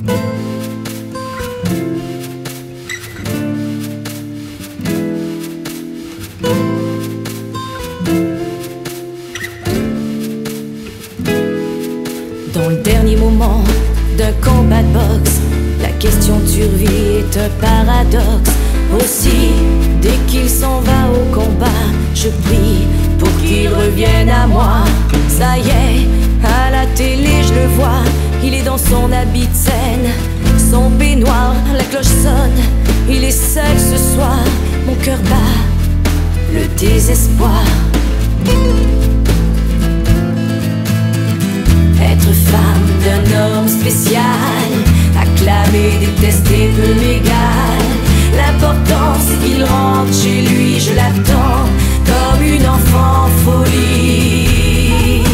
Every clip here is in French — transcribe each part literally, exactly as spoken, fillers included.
Dans le dernier moment d'un combat de boxe, la question de survie est un paradoxe. Aussi, dès qu'il s'en va au combat, je prie pour qu'il revienne à moi. Ça y est, à la télé je le vois, il est dans son habit de scène, son peignoir, la cloche sonne, il est seul ce soir, mon cœur bat, le désespoir. Être femme d'un homme spécial, acclamé, détesté, peu m'égale. L'important c'est qu'il rentre chez lui, je l'attends comme une enfant en folie.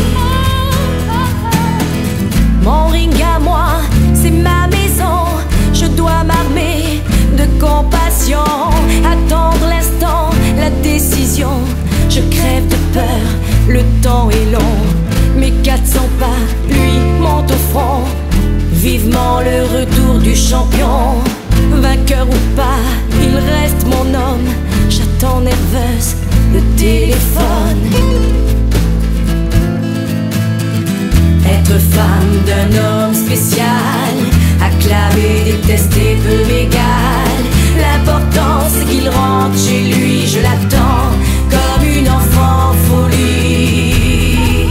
Mon ring à moi, c'est ma maison, je dois m'armer de compassion, attendre l'instant, la décision. Je crève de peur, le temps est long, mes quatre cents pas, lui monte au front. Vivement le retour du champion, vainqueur ou pas, il reste mon homme. J'attends nerveuse le téléphone. Être femme d'un homme spécial, acclamé, détesté, peu m'égale. L'important c'est qu'il rentre chez lui, je l'attends comme une enfant en folie.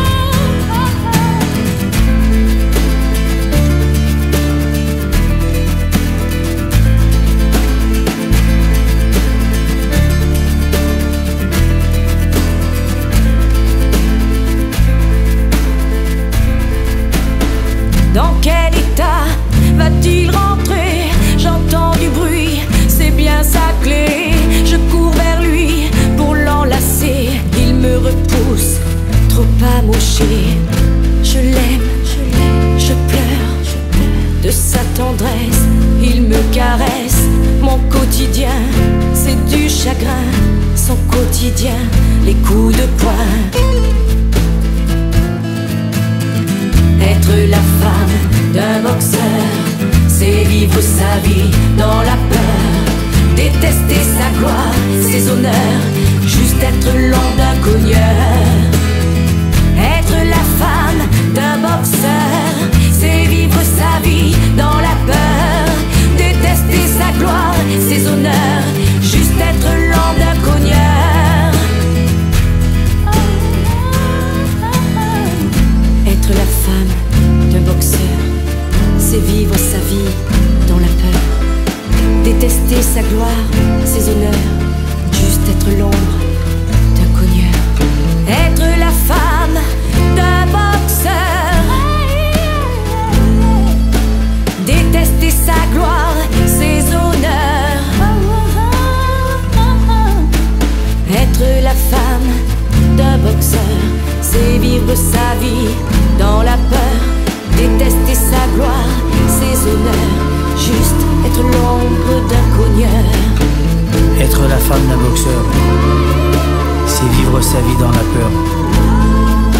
Dans quel état va-t-il rentrer? J'entends du bruit, c'est bien sa clé. Je cours vers lui pour l'enlacer. Il me repousse, trop amoché. Je l'aime, je l'aime, je pleure, je pleure de sa tendresse. Il me caresse, mon quotidien, c'est du chagrin. Son quotidien, les coups de poing. Être la femme d'un boxeur, c'est vivre sa vie dans la peur, détester sa gloire, ses honneurs, juste être l'ombre d'un cogneur. Être la femme d'un boxeur, c'est vivre sa vie dans la peur, détester sa gloire, ses honneurs, juste être l'ombre d'un cogneur. Être la femme d'un boxeur, c'est vivre sa vie dans la peur, détester sa gloire, ses honneurs, juste être l'ombre d'un cogneur. Être la femme d'un boxeur, détester sa gloire, ses honneurs. Être la femme d'un boxeur, c'est vivre sa vie dans la peur, détester sa gloire, ses honneurs, juste être l'ombre d'un cogneur. Être la femme d'un boxeur, c'est vivre sa vie dans la peur,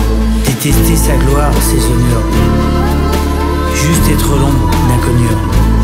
détester sa gloire, ses honneurs, juste être l'ombre d'un cogneur.